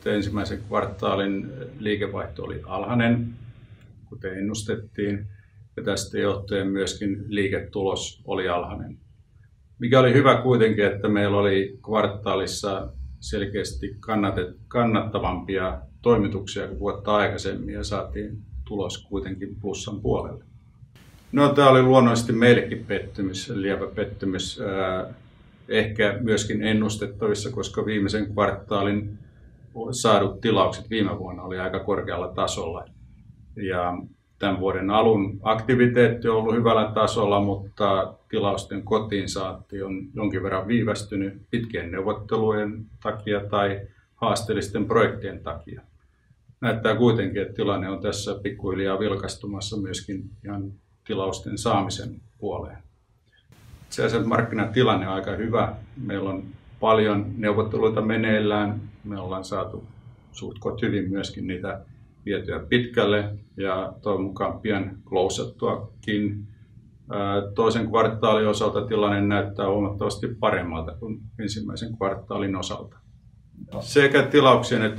että ensimmäisen kvartaalin liikevaihto oli alhainen, kuten ennustettiin, ja tästä johtuen myöskin liiketulos oli alhainen. Mikä oli hyvä kuitenkin, että meillä oli kvartaalissa selkeästi kannattavampia toimituksia kuin vuotta aikaisemmin ja saatiin tulos kuitenkin plussan puolelle. No, tämä oli luonnollisesti meillekin pettymys, lievä pettymys, ehkä myöskin ennustettavissa, koska viimeisen kvartaalin saadut tilaukset viime vuonna oli aika korkealla tasolla. Ja tämän vuoden alun aktiviteetti on ollut hyvällä tasolla, mutta tilausten kotiin saatti on jonkin verran viivästynyt pitkien neuvottelujen takia tai haasteellisten projektien takia. Näyttää kuitenkin, että tilanne on tässä pikkuhiljaa vilkastumassa myöskin ihan tilausten saamisen puoleen. Itse asiassa markkinatilanne on aika hyvä. Meillä on paljon neuvotteluita meneillään. Me ollaan saatu suht hyvin myöskin niitä vietyä pitkälle ja toivon mukaan pian klousattuakin. Toisen kvartaalin osalta tilanne näyttää huomattavasti paremmalta kuin ensimmäisen kvartaalin osalta. Sekä tilauksien että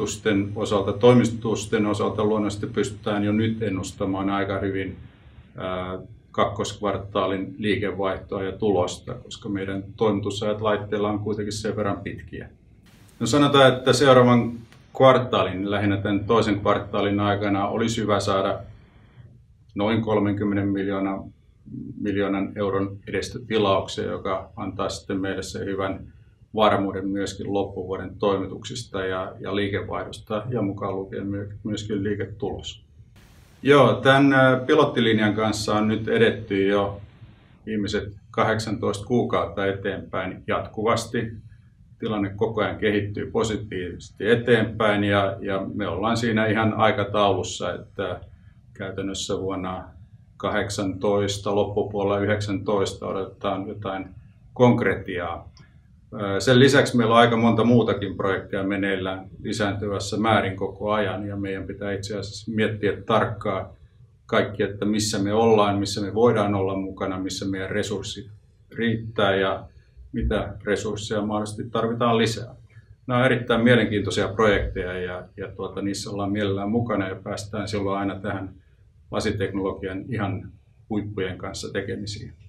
toimitusten osalta luonnollisesti pystytään jo nyt ennustamaan aika hyvin kakkoskvartaalin liikevaihtoa ja tulosta, koska meidän toimitusajat laitteilla on kuitenkin sen verran pitkiä. No, sanotaan, että seuraavan kvartaalin, lähinnä tämän toisen kvartaalin aikana, olisi hyvä saada noin 30 miljoonan euron edestä tilauksia, joka antaa sitten meille sen hyvän varmuuden myöskin loppuvuoden toimituksista ja liikevaihdosta ja mukaan lukien myöskin liiketulos. Joo, tämän pilottilinjan kanssa on nyt edetty jo viimeiset 18 kuukautta eteenpäin jatkuvasti. Tilanne koko ajan kehittyy positiivisesti eteenpäin ja me ollaan siinä ihan aikataulussa, että käytännössä vuonna 2018, loppupuolella 2019 odotetaan jotain konkretiaa. Sen lisäksi meillä on aika monta muutakin projekteja meneillään lisääntyvässä määrin koko ajan ja meidän pitää itse asiassa miettiä tarkkaan kaikki, että missä me ollaan, missä me voidaan olla mukana, missä meidän resurssit riittää ja mitä resursseja mahdollisesti tarvitaan lisää. Nämä ovat erittäin mielenkiintoisia projekteja ja niissä ollaan mielellään mukana ja päästään silloin aina tähän lasiteknologian ihan huippujen kanssa tekemisiin.